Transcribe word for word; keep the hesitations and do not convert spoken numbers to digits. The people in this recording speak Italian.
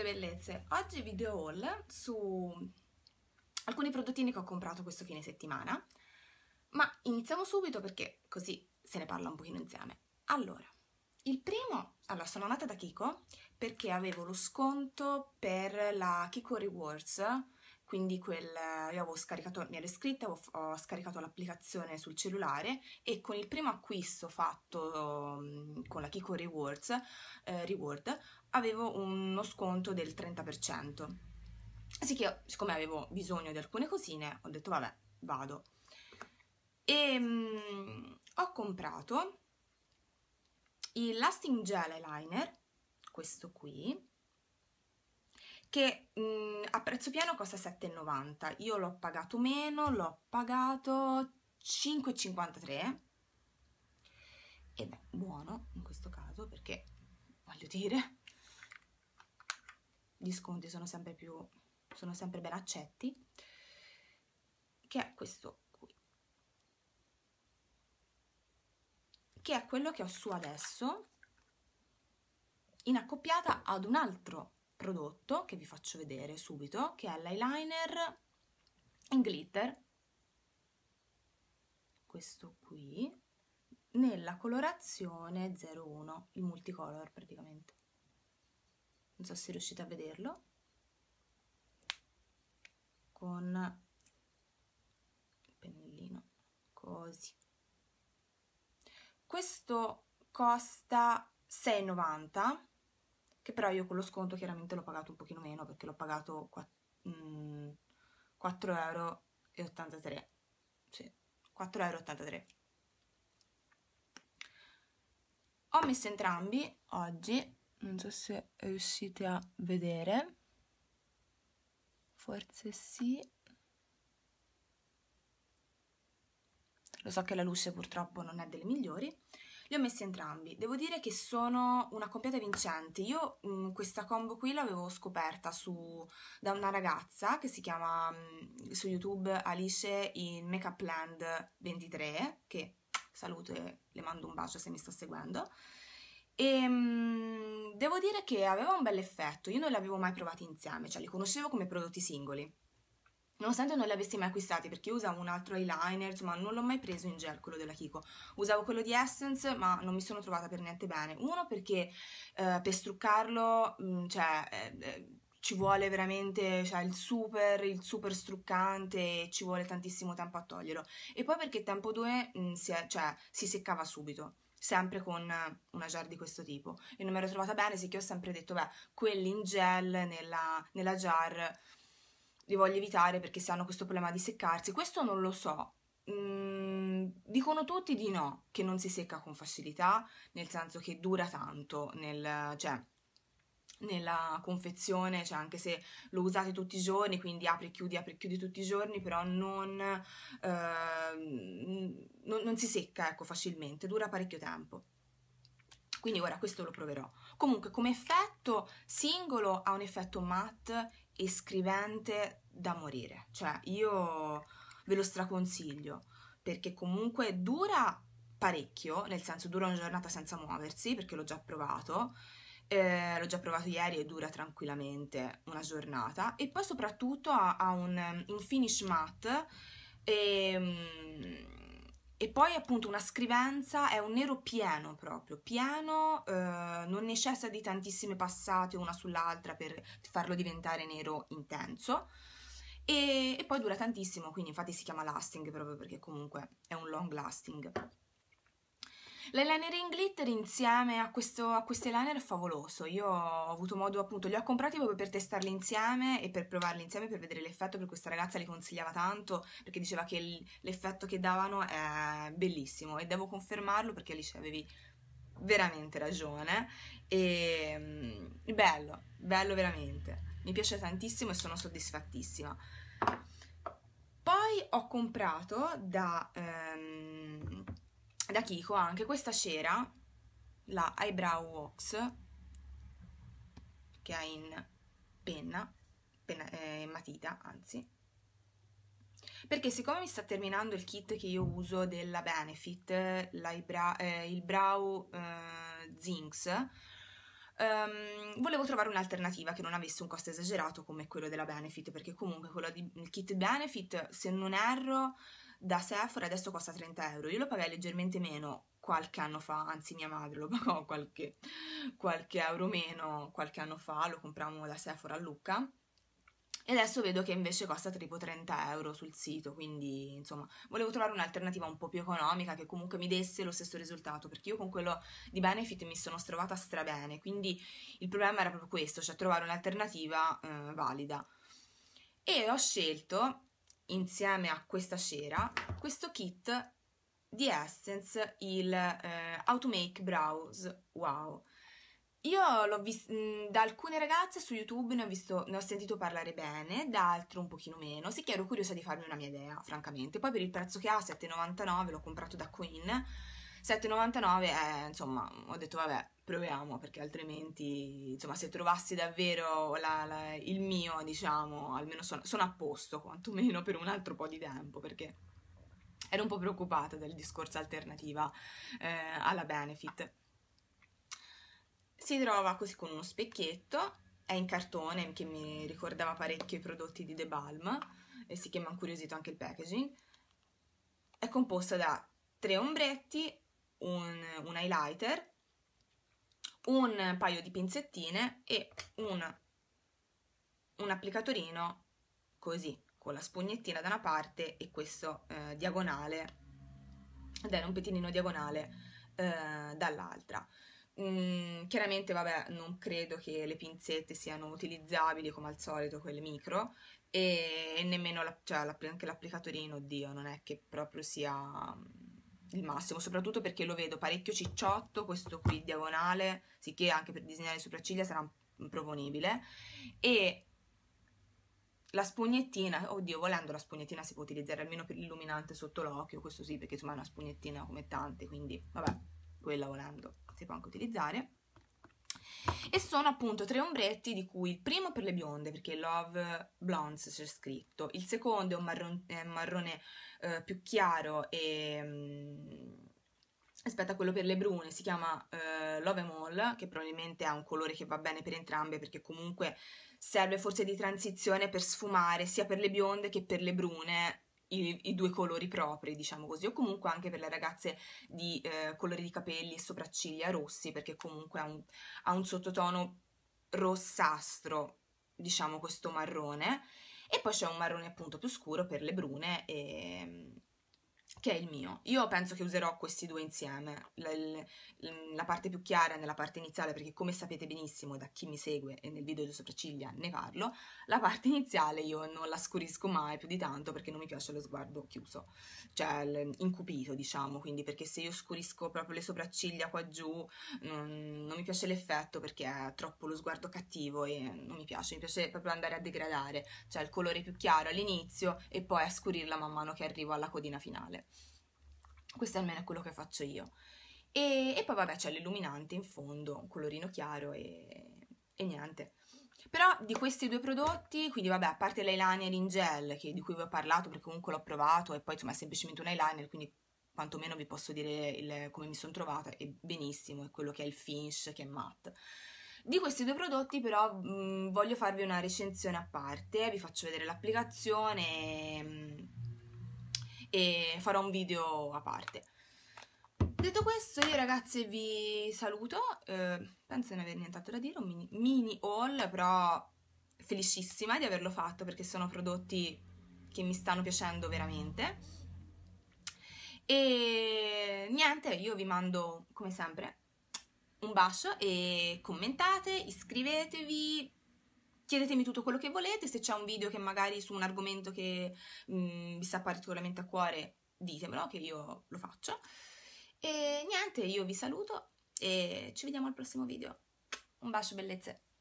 bellezze, oggi video haul su alcuni prodottini che ho comprato questo fine settimana, ma iniziamo subito perché così se ne parla un pochino insieme. Allora, il primo, allora sono andata da Kiko perché avevo lo sconto per la Kiko Rewards, quindi quel, io avevo scaricato, mi ero iscritta, ho, ho scaricato l'applicazione sul cellulare e con il primo acquisto fatto um, con la Kiko Rewards, eh, Reward, avevo uno sconto del trenta per cento. Sì che io, siccome avevo bisogno di alcune cosine, ho detto vabbè, vado. E um, ho comprato il Lasting Gel Eyeliner, questo qui, che mh, a prezzo pieno costa sette e novanta. Io l'ho pagato meno, l'ho pagato cinque e cinquantatré ed è buono in questo caso perché, voglio dire, gli sconti sono sempre più, sono sempre ben accetti, che è questo qui, che è quello che ho su adesso, in accoppiata ad un altro prodotto che vi faccio vedere subito, che è l'eyeliner in glitter, questo qui, nella colorazione zero uno, il multicolor praticamente. Non so se riuscite a vederlo, con il pennellino, così. Questo costa sei e novanta, che però io con lo sconto chiaramente l'ho pagato un pochino meno perché l'ho pagato quattro euro e ottantatré. Sì, quattro euro e ottantatré. Ho messo entrambi oggi, non so se riuscite a vedere, forse sì. Lo so che la luce purtroppo non è delle migliori. Li ho messi entrambi. Devo dire che sono una accoppiata vincente. Io mh, questa combo qui l'avevo scoperta su, da una ragazza che si chiama mh, su YouTube Alice in Makeup Land ventitré, che saluto e le mando un bacio se mi sta seguendo. E mh, devo dire che aveva un bel effetto. Io non li avevo mai provati insieme, cioè li conoscevo come prodotti singoli, nonostante non li avessi mai acquistati, perché io usavo un altro eyeliner, insomma non l'ho mai preso in gel quello della Kiko. Usavo quello di Essence, ma non mi sono trovata per niente bene. Uno perché eh, per struccarlo, mh, cioè eh, eh, ci vuole veramente, cioè il super, il super struccante, e ci vuole tantissimo tempo a toglierlo. E poi perché tempo due mh, si, è, cioè, si seccava subito, sempre con una jar di questo tipo. E non mi ero trovata bene, sì che ho sempre detto, beh, quelli in gel nella, nella jar li voglio evitare perché se hanno questo problema di seccarsi. Questo non lo so. Mm, dicono tutti di no, che non si secca con facilità, nel senso che dura tanto nel, cioè, nella confezione, cioè anche se lo usate tutti i giorni, quindi apri e chiudi, apri e chiudi tutti i giorni, però non, eh, non, non si secca, ecco, facilmente, dura parecchio tempo. Quindi ora questo lo proverò. Comunque come effetto singolo ha un effetto matte e scrivente da morire, cioè io ve lo straconsiglio perché comunque dura parecchio, nel senso dura una giornata senza muoversi perché l'ho già provato, eh, l'ho già provato ieri e dura tranquillamente una giornata, e poi soprattutto ha, ha un, un finish matte e, e poi appunto una scrivenza, è un nero pieno proprio, pieno, eh, non necessita di tantissime passate una sull'altra per farlo diventare nero intenso, e, e poi dura tantissimo, quindi infatti si chiama lasting proprio perché comunque è un long lasting. L'eyeliner in glitter insieme a questo, a questo eyeliner è favoloso. Io ho avuto modo, appunto, li ho comprati proprio per testarli insieme e per provarli insieme per vedere l'effetto, perché questa ragazza li consigliava tanto perché diceva che l'effetto che davano è bellissimo, e devo confermarlo perché Alice avevi veramente ragione. E bello, bello veramente, mi piace tantissimo e sono soddisfattissima. Poi ho comprato da ehm, da Kiko anche questa cera, la Eyebrow Wax, che è in penna, penna eh, matita anzi, perché siccome mi sta terminando il kit che io uso della Benefit, eh, il Brow eh, Zincs, Um, volevo trovare un'alternativa che non avesse un costo esagerato come quello della Benefit, perché comunque quello di, il kit Benefit, se non erro, da Sephora adesso costa trenta euro. Io lo pagai leggermente meno qualche anno fa, anzi mia madre lo pagò qualche, qualche euro meno qualche anno fa, lo comprammo da Sephora a Lucca. E adesso vedo che invece costa tipo trenta euro sul sito, quindi insomma volevo trovare un'alternativa un po' più economica che comunque mi desse lo stesso risultato, perché io con quello di Benefit mi sono trovata strabene, quindi il problema era proprio questo, cioè trovare un'alternativa eh, valida. E ho scelto, insieme a questa cera, questo kit di Essence, il eh, How to Make Brows Wow. Io l'ho visto da alcune ragazze su YouTube, ne ho, visto, ne ho sentito parlare bene, da altre un pochino meno, sì che ero curiosa di farmi una mia idea, francamente. Poi per il prezzo che ha, sette e novantanove, l'ho comprato da Queen, sette e novantanove, eh, insomma, ho detto vabbè, proviamo, perché altrimenti, insomma, se trovassi davvero la, la, il mio, diciamo, almeno sono, sono a posto, quantomeno per un altro po' di tempo, perché ero un po' preoccupata del discorso alternativa eh, alla Benefit. Si trova così con uno specchietto, è in cartone che mi ricordava parecchio i prodotti di The Balm, e sì che mi ha incuriosito anche il packaging. È composta da tre ombretti, un, un highlighter, un paio di pinzettine e un, un applicatorino così, con la spugnettina da una parte e questo eh, diagonale, ed è un pettinino diagonale eh, dall'altra. Mm, chiaramente, vabbè, non credo che le pinzette siano utilizzabili come al solito, quelle micro, e, e nemmeno la, cioè, anche l'applicatorino, oddio, non è che proprio sia il massimo, soprattutto perché lo vedo parecchio cicciotto, questo qui diagonale, sicché anche per disegnare le sopracciglia sarà improponibile, e la spugnettina, oddio, volendo la spugnettina si può utilizzare almeno per l'illuminante sotto l'occhio, questo sì, perché insomma è una spugnettina come tante, quindi vabbè, quella volendo si può anche utilizzare. E sono appunto tre ombretti, di cui il primo per le bionde, perché Love Blondes c'è scritto, il secondo è un marron, è un marrone eh, più chiaro e... Um, aspetta, quello per le brune si chiama uh, Love and All, che probabilmente ha un colore che va bene per entrambe, perché comunque serve forse di transizione per sfumare sia per le bionde che per le brune i, i due colori propri, diciamo così, o comunque anche per le ragazze di eh, colori di capelli e sopracciglia rossi, perché comunque ha un, ha un sottotono rossastro, diciamo questo marrone, e poi c'è un marrone appunto più scuro per le brune e... che è il mio. Io penso che userò questi due insieme, la, la parte più chiara nella parte iniziale, perché come sapete benissimo da chi mi segue e nel video delle sopracciglia ne parlo, la parte iniziale io non la scurisco mai più di tanto perché non mi piace lo sguardo chiuso, cioè incupito, diciamo, quindi perché se io scurisco proprio le sopracciglia qua giù non, non mi piace l'effetto, perché è troppo lo sguardo cattivo e non mi piace, mi piace proprio andare a degradare, cioè il colore più chiaro all'inizio e poi a scurirla man mano che arrivo alla codina finale. Questo almeno è quello che faccio io. E, e poi vabbè c'è l'illuminante in fondo, un colorino chiaro e, e niente. Però di questi due prodotti, quindi vabbè, a parte l'eyeliner in gel, che, di cui vi ho parlato perché comunque l'ho provato e poi insomma è semplicemente un eyeliner, quindi quantomeno vi posso dire il, come mi sono trovata, è benissimo, è quello che è il finish, che è matte. Di questi due prodotti però mh, voglio farvi una recensione a parte, vi faccio vedere l'applicazione mh, e farò un video a parte. Detto questo, io ragazze vi saluto, eh, penso di non aver nient'altro da dire, un mini, mini haul, però felicissima di averlo fatto perché sono prodotti che mi stanno piacendo veramente. E niente, io vi mando come sempre un bacio e commentate, iscrivetevi, chiedetemi tutto quello che volete, se c'è un video che magari su un argomento che mh, vi sta particolarmente a cuore ditemelo che io lo faccio. E niente, io vi saluto e ci vediamo al prossimo video. Un bacio bellezze!